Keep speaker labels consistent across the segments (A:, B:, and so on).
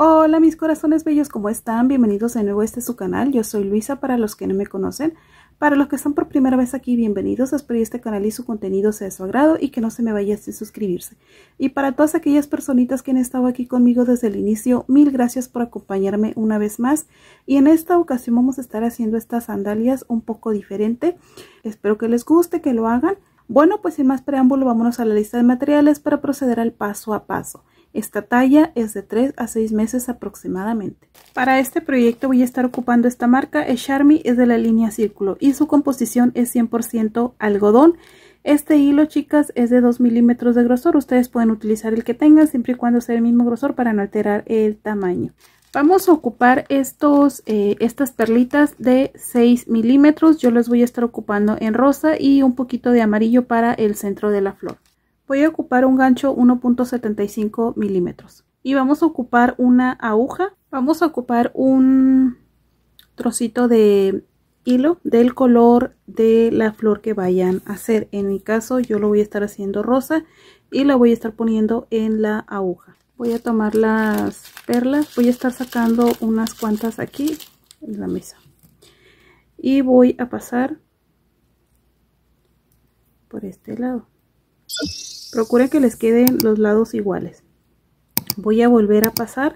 A: Hola mis corazones bellos, ¿cómo están? Bienvenidos de nuevo a su canal. Yo soy Luisa para los que no me conocen. Para los que están por primera vez aquí, bienvenidos. Espero que este canal y su contenido sea de su agrado y que no se me vaya sin suscribirse. Y para todas aquellas personitas que han estado aquí conmigo desde el inicio, mil gracias por acompañarme una vez más. Y en esta ocasión vamos a estar haciendo estas sandalias un poco diferente. Espero que les guste, que lo hagan. Bueno, pues sin más preámbulo, vámonos a la lista de materiales para proceder al paso a paso. Esta talla es de 3 a 6 meses aproximadamente. Para este proyecto voy a estar ocupando esta marca, es Charmy, es de la línea Círculo y su composición es 100% algodón. Este hilo, chicas, es de 2 milímetros de grosor. Ustedes pueden utilizar el que tengan siempre y cuando sea el mismo grosor para no alterar el tamaño. Vamos a ocupar estas perlitas de 6 milímetros. Yo les voy a estar ocupando en rosa y un poquito de amarillo para el centro de la flor. Voy a ocupar un gancho 1.75 milímetros y vamos a ocupar una aguja. Vamos a ocupar un trocito de hilo del color de la flor que vayan a hacer. En mi caso yo lo voy a estar haciendo rosa y la voy a estar poniendo en la aguja. Voy a tomar las perlas, voy a estar sacando unas cuantas aquí en la mesa y voy a pasar por este lado. Procuren que les queden los lados iguales. Voy a volver a pasar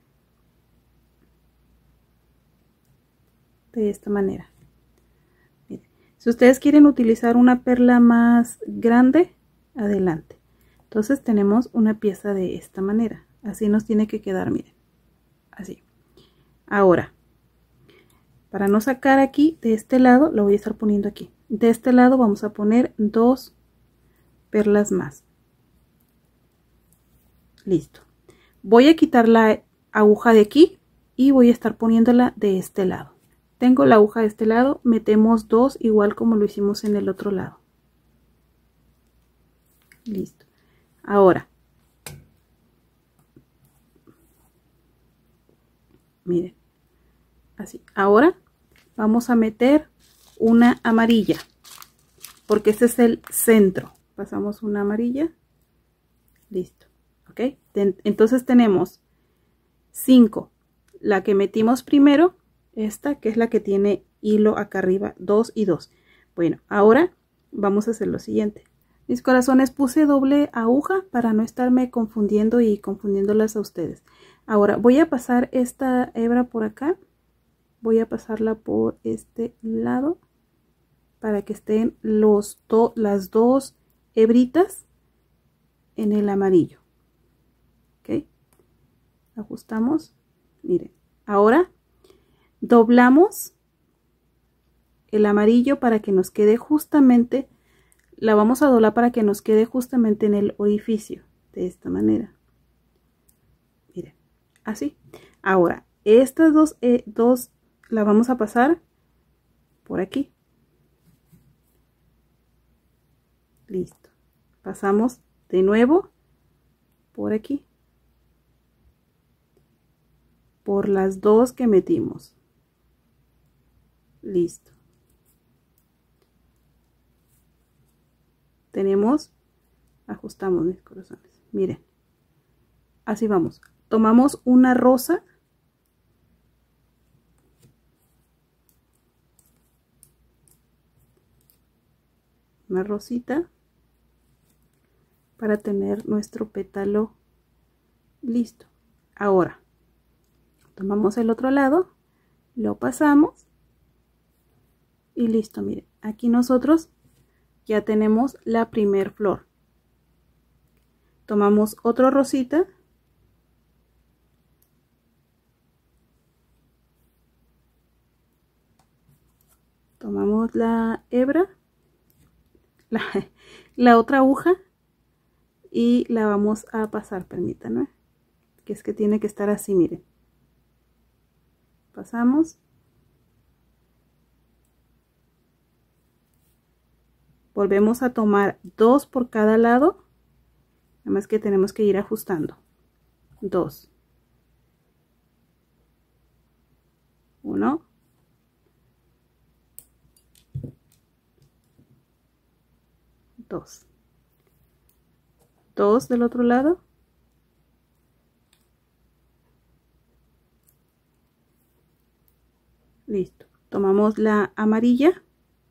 A: de esta manera. Miren, si ustedes quieren utilizar una perla más grande, adelante. Entonces tenemos una pieza de esta manera. Así nos tiene que quedar, miren. Así. Ahora, para no sacar aquí de este lado, lo voy a estar poniendo aquí. De este lado vamos a poner 2 perlas más. Listo. Voy a quitar la aguja de aquí y voy a estar poniéndola de este lado. Tengo la aguja de este lado, metemos 2 igual como lo hicimos en el otro lado. Listo. Ahora, miren, así. Ahora vamos a meter una amarilla, porque este es el centro. Pasamos una amarilla. Listo. ¿Ok? Entonces tenemos 5. La que metimos primero, esta que es la que tiene hilo acá arriba, 2 y 2. Bueno, ahora vamos a hacer lo siguiente. Mis corazones, puse doble aguja para no estarme confundiendo y confundiéndolas a ustedes. Ahora voy a pasar esta hebra por acá. Voy a pasarla por este lado para que estén las dos hebritas en el amarillo. ¿Ok? Ajustamos. Miren, ahora doblamos el amarillo para que nos quede justamente, la vamos a doblar para que nos quede justamente en el orificio, de esta manera. Miren, así. Ahora, estas dos la vamos a pasar por aquí. Listo. Pasamos de nuevo por aquí. Por las 2 que metimos. Listo. Tenemos, ajustamos mis corazones. Miren. Así vamos. Tomamos una rosa. Una rosita. Para tener nuestro pétalo listo. Ahora, tomamos el otro lado. Lo pasamos. Y listo, miren. Aquí nosotros ya tenemos la primer flor. Tomamos otra rosita. Tomamos la hebra, la otra aguja y la vamos a pasar, permítanme, que es que tiene que estar así, miren. Pasamos. Volvemos a tomar 2 por cada lado, nada más que tenemos que ir ajustando. 2. 1. 2. 2 del otro lado. Listo. Tomamos la amarilla.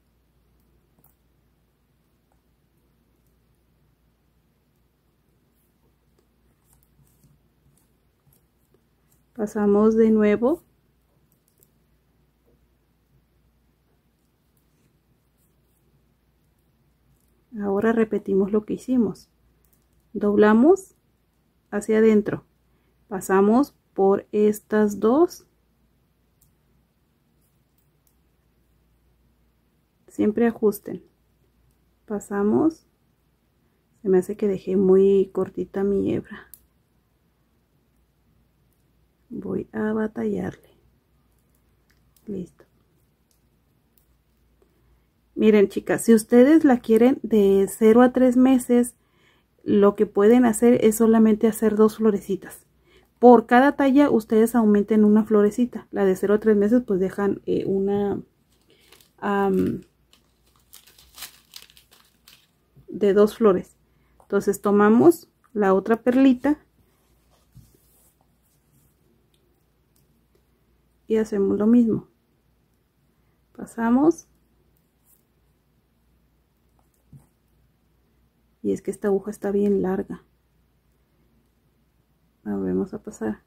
A: Pasamos de nuevo. Ahora repetimos lo que hicimos. Doblamos hacia adentro. Pasamos por estas dos. Siempre ajusten. Pasamos. Se me hace que dejé muy cortita mi hebra. Voy a batallarle. Listo. Miren, chicas, si ustedes la quieren de 0 a 3 meses, lo que pueden hacer es solamente hacer 2 florecitas. Por cada talla ustedes aumenten una florecita. La de 0 a 3 meses pues dejan una de 2 flores. Entonces tomamos la otra perlita y hacemos lo mismo. Pasamos. Y es que esta aguja está bien larga. La volvemos a pasar.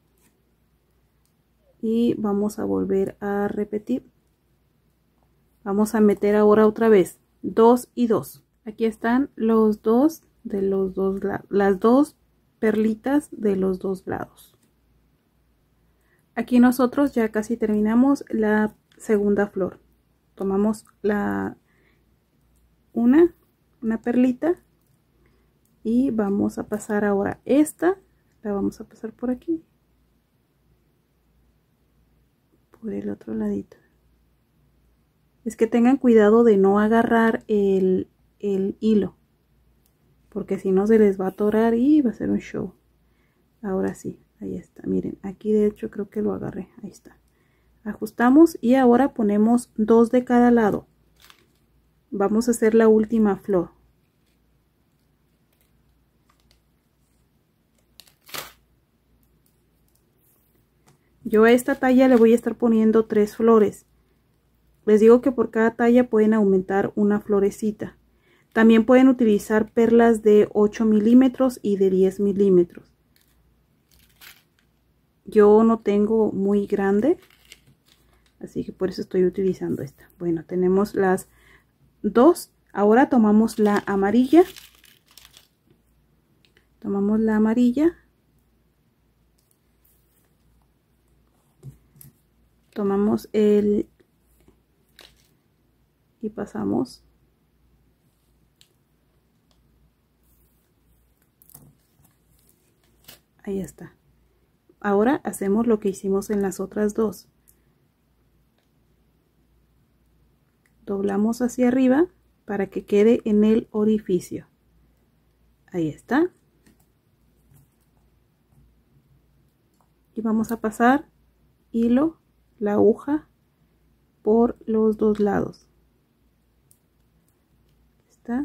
A: Y vamos a volver a repetir. Vamos a meter ahora otra vez 2 y 2. Aquí están los dos de los dos lados, las dos perlitas de los dos lados. Aquí nosotros ya casi terminamos la segunda flor. Tomamos una perlita y vamos a pasar ahora esta, la vamos a pasar por aquí, por el otro ladito. Es que tengan cuidado de no agarrar el hilo, porque si no se les va a atorar y va a ser un show. Ahora sí, ahí está, miren, aquí de hecho creo que lo agarré, ahí está. Ajustamos y ahora ponemos 2 de cada lado. Vamos a hacer la última flor. Yo a esta talla le voy a estar poniendo 3 flores. Les digo que por cada talla pueden aumentar una florecita. También pueden utilizar perlas de 8 milímetros y de 10 milímetros. Yo no tengo muy grande, así que por eso estoy utilizando esta. Bueno, tenemos las 2. Ahora tomamos la amarilla. Tomamos la amarilla. Tomamos y pasamos. Ahí está. Ahora hacemos lo que hicimos en las otras dos. Doblamos hacia arriba para que quede en el orificio. Ahí está. Y vamos a pasar hilo, la aguja por los dos lados. Está.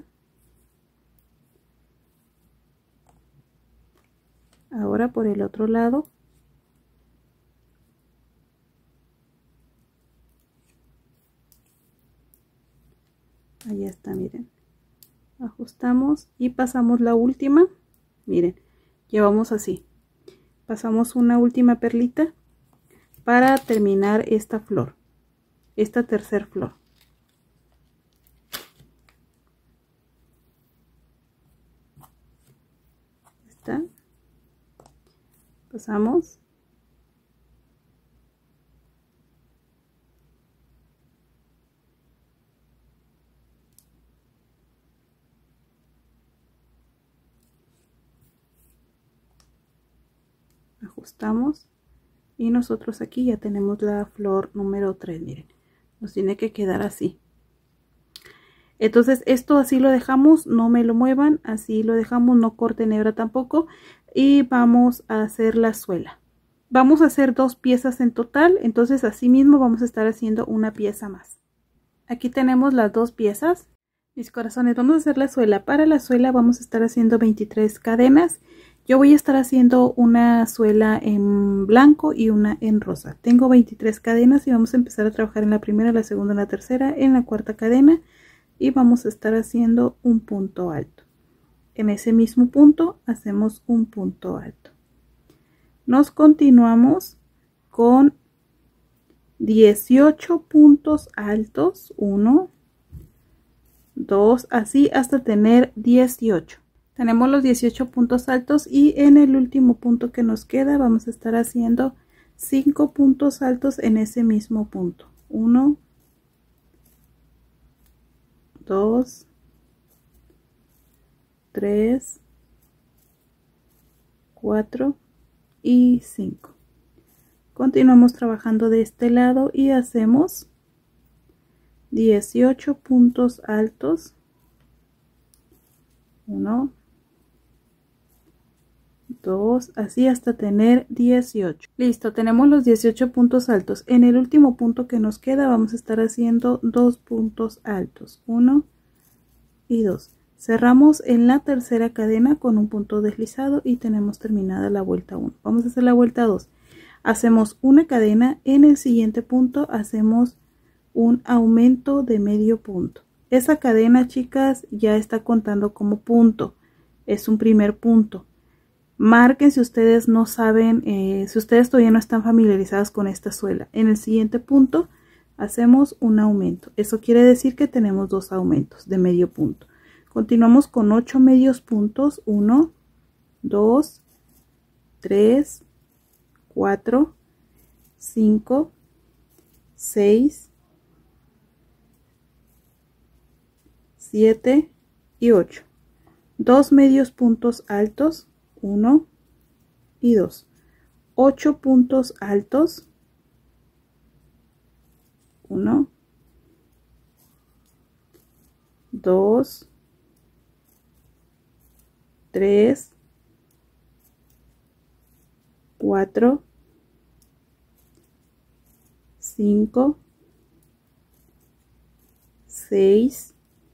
A: Ahora por el otro lado. Ahí está, miren. Ajustamos y pasamos la última. Miren, llevamos así. Pasamos una última perlita para terminar esta flor, esta tercer flor. ¿Está? Pasamos. Ajustamos. Y nosotros aquí ya tenemos la flor número 3, miren. Nos tiene que quedar así. Entonces esto así lo dejamos, no me lo muevan, así lo dejamos, no corten hebra tampoco. Y vamos a hacer la suela. Vamos a hacer 2 piezas en total, entonces así mismo vamos a estar haciendo una pieza más. Aquí tenemos las 2 piezas. Mis corazones, vamos a hacer la suela. Para la suela vamos a estar haciendo 23 cadenas Yo voy a estar haciendo una suela en blanco y una en rosa. Tengo 23 cadenas y vamos a empezar a trabajar en la primera, la segunda, la tercera, en la cuarta cadena y vamos a estar haciendo un punto alto. En ese mismo punto hacemos un punto alto. Nos continuamos con 18 puntos altos, 1, 2, así hasta tener 18. Tenemos los 18 puntos altos y en el último punto que nos queda vamos a estar haciendo 5 puntos altos en ese mismo punto. 1, 2, 3, 4 y 5. Continuamos trabajando de este lado y hacemos 18 puntos altos. 1, 2, así hasta tener 18. Listo, tenemos los 18 puntos altos. En el último punto que nos queda vamos a estar haciendo 2 puntos altos, 1 y 2. Cerramos en la tercera cadena con un punto deslizado y tenemos terminada la vuelta 1. Vamos a hacer la vuelta 2. Hacemos una cadena, en el siguiente punto hacemos un aumento de medio punto. Esa cadena, chicas, ya está contando como punto, es un primer punto. Marquen si ustedes no saben, si ustedes todavía no están familiarizadas con esta suela. En el siguiente punto hacemos un aumento. Eso quiere decir que tenemos 2 aumentos de medio punto. Continuamos con 8 medios puntos. 1, 2, 3, 4, 5, 6, 7 y 8. 2 medios puntos altos. 1 y 2. 8 puntos altos. 1, 2, 3, 4, 5, 6,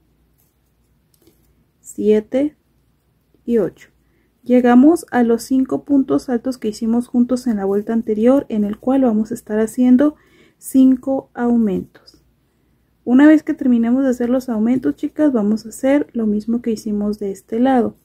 A: 7 y 8. Llegamos a los 5 puntos altos que hicimos juntos en la vuelta anterior, en el cual vamos a estar haciendo 5 aumentos. Una vez que terminemos de hacer los aumentos, chicas, vamos a hacer lo mismo que hicimos de este lado.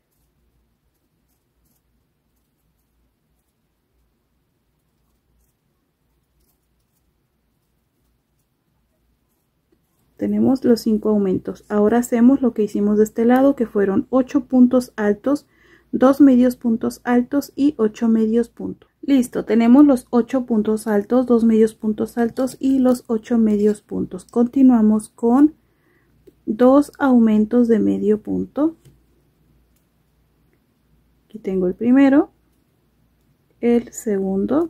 A: Tenemos los 5 aumentos. Ahora hacemos lo que hicimos de este lado, que fueron 8 puntos altos, 2 medios puntos altos y 8 medios puntos. Listo, tenemos los 8 puntos altos, 2 medios puntos altos y los 8 medios puntos. Continuamos con 2 aumentos de medio punto. Aquí tengo el primero, el segundo,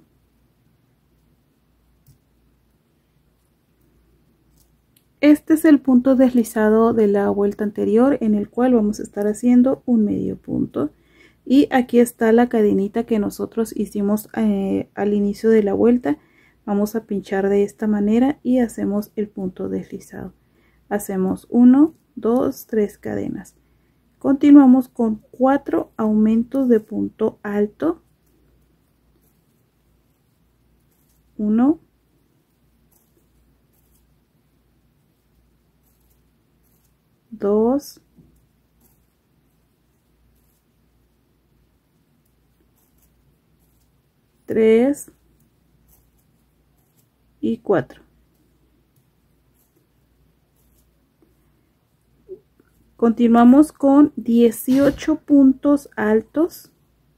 A: este es el punto deslizado de la vuelta anterior, en el cual vamos a estar haciendo un medio punto. Y aquí está la cadenita que nosotros hicimos al inicio de la vuelta. Vamos a pinchar de esta manera y hacemos el punto deslizado. Hacemos 1, 2, 3 cadenas. Continuamos con 4 aumentos de punto alto. 1, 2, 3 y 4. Continuamos con 18 puntos altos.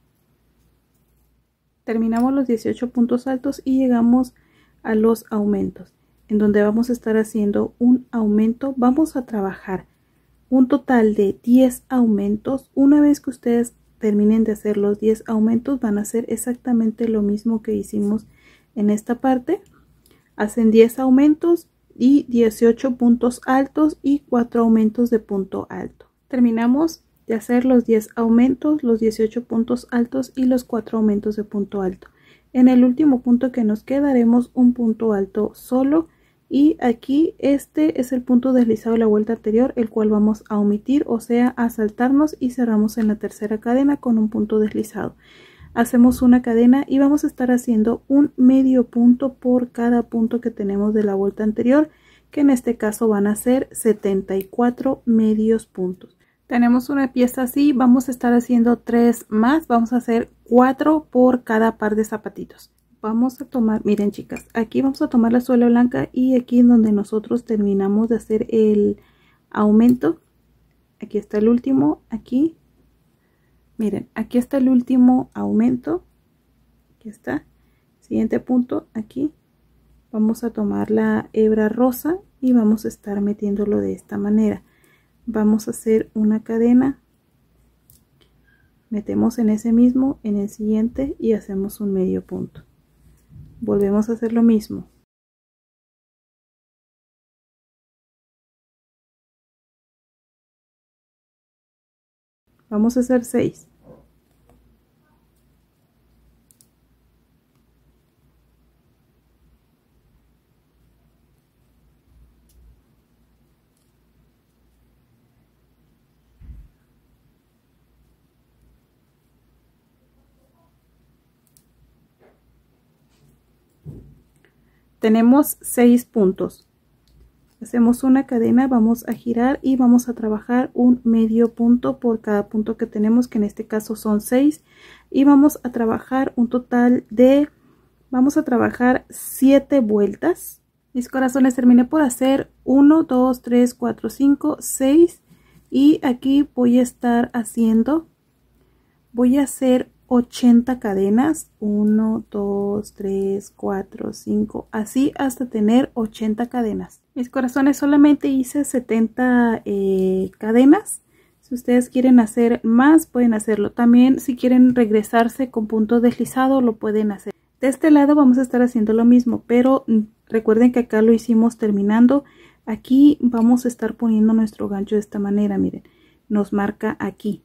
A: Terminamos los 18 puntos altos y llegamos a los aumentos, en donde vamos a estar haciendo un aumento. Vamos a trabajar un total de 10 aumentos. Una vez que ustedes terminen de hacer los 10 aumentos, van a hacer exactamente lo mismo que hicimos en esta parte. Hacen 10 aumentos y 18 puntos altos y 4 aumentos de punto alto. Terminamos de hacer los 10 aumentos, los 18 puntos altos y los 4 aumentos de punto alto. En el último punto que nos queda haremos un punto alto solo y aquí este es el punto deslizado de la vuelta anterior, el cual vamos a omitir, o sea, a saltarnos, y cerramos en la tercera cadena con un punto deslizado. Hacemos una cadena y vamos a estar haciendo un medio punto por cada punto que tenemos de la vuelta anterior, que en este caso van a ser 74 medios puntos. Tenemos una pieza así, vamos a estar haciendo 3 más, vamos a hacer 4 por cada par de zapatitos. Vamos a tomar, miren chicas, aquí vamos a tomar la suela blanca y aquí en donde nosotros terminamos de hacer el aumento, aquí está el último, aquí, miren, aquí está el último aumento, aquí está, siguiente punto, aquí, vamos a tomar la hebra rosa y vamos a estar metiéndolo de esta manera. Vamos a hacer una cadena, metemos en ese mismo, en el siguiente y hacemos un medio punto. Volvemos a hacer lo mismo. Vamos a hacer 6. Tenemos 6 puntos. Hacemos una cadena, vamos a girar y vamos a trabajar un medio punto por cada punto que tenemos, que en este caso son 6, y vamos a trabajar un total de, vamos a trabajar 7 vueltas. Mis corazones, terminé por hacer 1, 2, 3, 4, 5, 6, y aquí voy a estar haciendo, voy a hacer 80 cadenas, 1, 2, 3, 4, 5, así hasta tener 80 cadenas. Mis corazones, solamente hice 70 cadenas. Si ustedes quieren hacer más, pueden hacerlo. También si quieren regresarse con punto deslizado, lo pueden hacer. De este lado vamos a estar haciendo lo mismo, pero recuerden que acá lo hicimos terminando. Aquí vamos a estar poniendo nuestro gancho de esta manera, miren, nos marca aquí.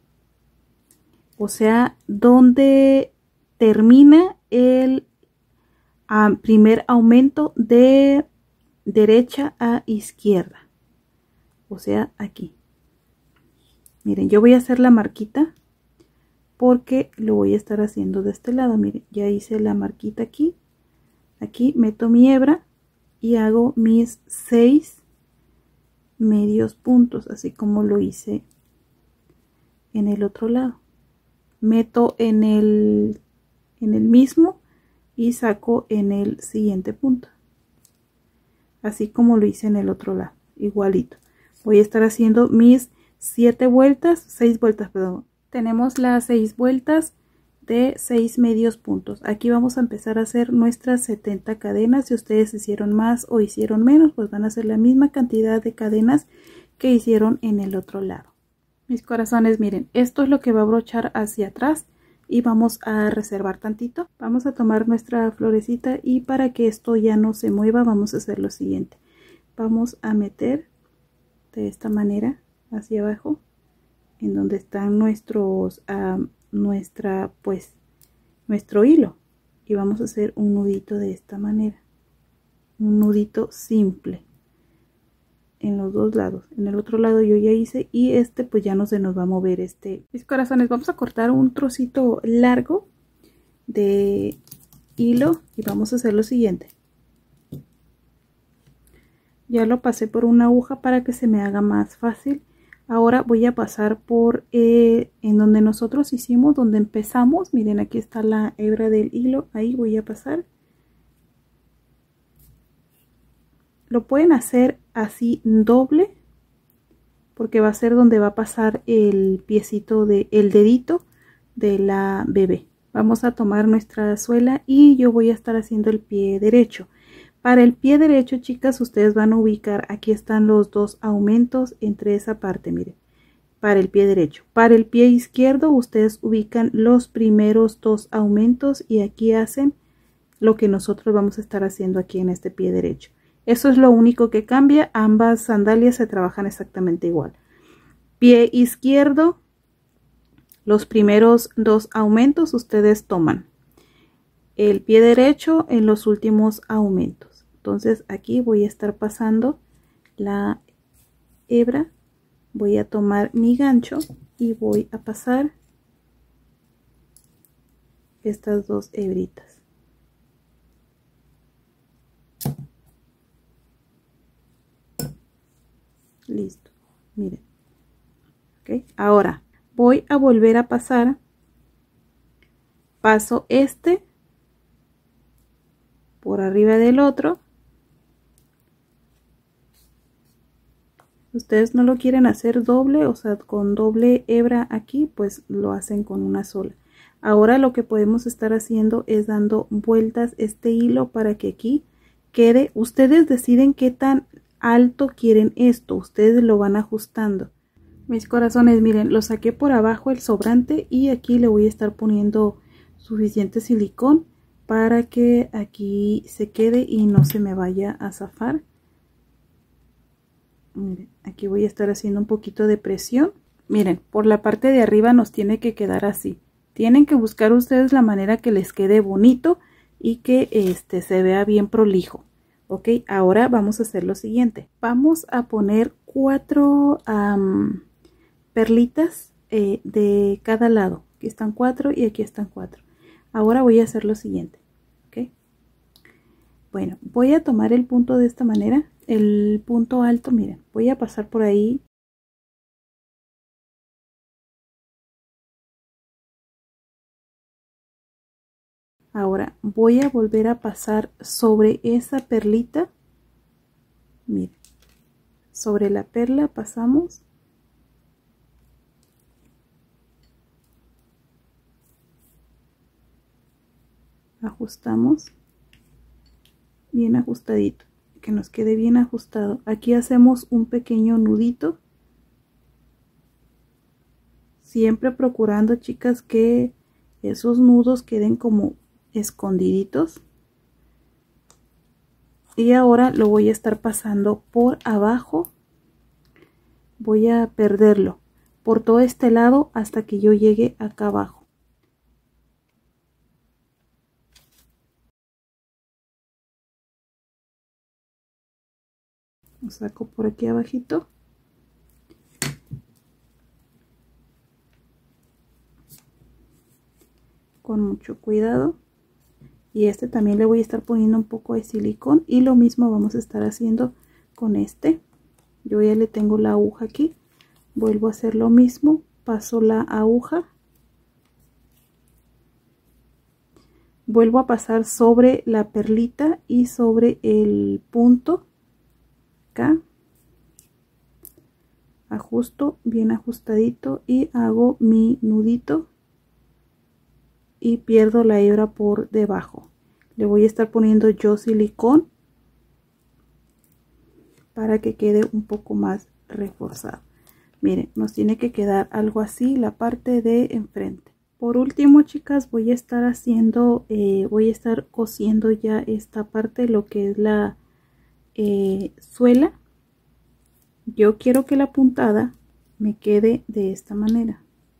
A: O sea, donde termina el primer aumento de derecha a izquierda. O sea, aquí. Miren, yo voy a hacer la marquita porque lo voy a estar haciendo de este lado. Miren, ya hice la marquita aquí. Aquí meto mi hebra y hago mis 6 medios puntos, así como lo hice en el otro lado. Meto en el mismo y saco en el siguiente punto, así como lo hice en el otro lado, igualito. Voy a estar haciendo mis 7 vueltas, 6 vueltas, perdón. Tenemos las 6 vueltas de 6 medios puntos. Aquí vamos a empezar a hacer nuestras 70 cadenas. Si ustedes hicieron más o hicieron menos, pues van a hacer la misma cantidad de cadenas que hicieron en el otro lado. Mis corazones, miren, esto es lo que va a brochar hacia atrás y vamos a reservar tantito. Vamos a tomar nuestra florecita y para que esto ya no se mueva vamos a hacer lo siguiente. Vamos a meter de esta manera hacia abajo en donde están nuestros, nuestro hilo, y vamos a hacer un nudito de esta manera, un nudito simple en los dos lados. En el otro lado yo ya hice y este pues ya no se nos va a mover este. Mis corazones, vamos a cortar un trocito largo de hilo y vamos a hacer lo siguiente. Ya lo pasé por una aguja para que se me haga más fácil. Ahora voy a pasar por en donde nosotros hicimos, donde empezamos. Miren, aquí está la hebra del hilo, ahí voy a pasar. Lo pueden hacer así doble, porque va a ser donde va a pasar el piecito el dedito de la bebé. Vamos a tomar nuestra suela y yo voy a estar haciendo el pie derecho. Para el pie derecho, chicas, ustedes van a ubicar, aquí están los 2 aumentos entre esa parte, miren, para el pie derecho. Para el pie izquierdo, ustedes ubican los primeros 2 aumentos y aquí hacen lo que nosotros vamos a estar haciendo aquí en este pie derecho. Eso es lo único que cambia, ambas sandalias se trabajan exactamente igual. Pie izquierdo, los primeros 2 aumentos ustedes toman el pie derecho en los últimos aumentos. Entonces aquí voy a estar pasando la hebra, voy a tomar mi gancho y voy a pasar estas dos hebritas. Listo, miren. Okay. Ahora voy a volver a pasar, paso este por arriba del otro. Ustedes no lo quieren hacer doble, o sea, con doble hebra aquí, pues lo hacen con una sola. Ahora lo que podemos estar haciendo es dando vueltas este hilo para que aquí quede. Ustedes deciden qué tan alto quieren esto, ustedes lo van ajustando. Mis corazones, miren, lo saqué por abajo el sobrante y aquí le voy a estar poniendo suficiente silicón para que aquí se quede y no se me vaya a zafar. Miren, aquí voy a estar haciendo un poquito de presión. Miren, por la parte de arriba nos tiene que quedar así. Tienen que buscar ustedes la manera que les quede bonito y que se vea bien prolijo. Ok, ahora vamos a hacer lo siguiente. Vamos a poner 4 perlitas de cada lado. Aquí están 4 y aquí están 4. Ahora voy a hacer lo siguiente. Ok, bueno, voy a tomar el punto de esta manera. El punto alto, miren, voy a pasar por ahí. Ahora voy a volver a pasar sobre esa perlita. Miren, sobre la perla pasamos. Ajustamos bien ajustadito, que nos quede bien ajustado. Aquí hacemos un pequeño nudito, siempre procurando, chicas, que esos nudos queden como escondiditos. Y ahora lo voy a estar pasando por abajo, voy a perderlo por todo este lado hasta que yo llegue acá abajo. Lo saco por aquí abajito. Con mucho cuidado. Y este también le voy a estar poniendo un poco de silicón. Y lo mismo vamos a estar haciendo con este. Yo ya le tengo la aguja aquí. Vuelvo a hacer lo mismo. Paso la aguja. Vuelvo a pasar sobre la perlita y sobre el punto. Acá. Ajusto bien ajustadito y hago mi nudito. Y pierdo la hebra por debajo. Le voy a estar poniendo yo silicón para que quede un poco más reforzado. Miren, nos tiene que quedar algo así la parte de enfrente. Por último, chicas, voy a estar haciendo, voy a estar cosiendo ya esta parte, lo que es la suela. Yo quiero que la puntada me quede de esta manera.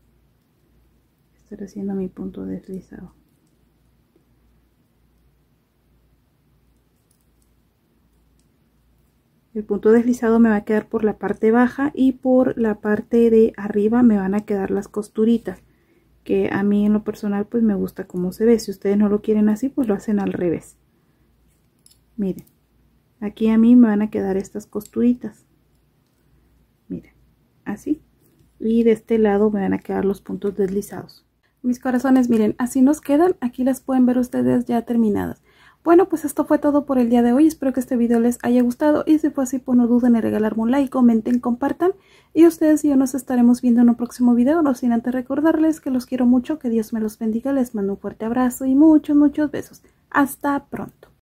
A: Estar haciendo mi punto deslizado. El punto deslizado me va a quedar por la parte baja y por la parte de arriba me van a quedar las costuritas, que a mí en lo personal pues me gusta cómo se ve. Si ustedes no lo quieren así, pues lo hacen al revés. Miren, aquí a mí me van a quedar estas costuritas. Miren, así. Y de este lado me van a quedar los puntos deslizados. Mis corazones, miren, así nos quedan. Aquí las pueden ver ustedes ya terminadas. Bueno, pues esto fue todo por el día de hoy. Espero que este video les haya gustado. Y si fue así, pues no duden en regalarme un like, comenten, compartan. Y ustedes y yo nos estaremos viendo en un próximo video. No sin antes recordarles que los quiero mucho. Que Dios me los bendiga. Les mando un fuerte abrazo y muchos, muchos besos. Hasta pronto.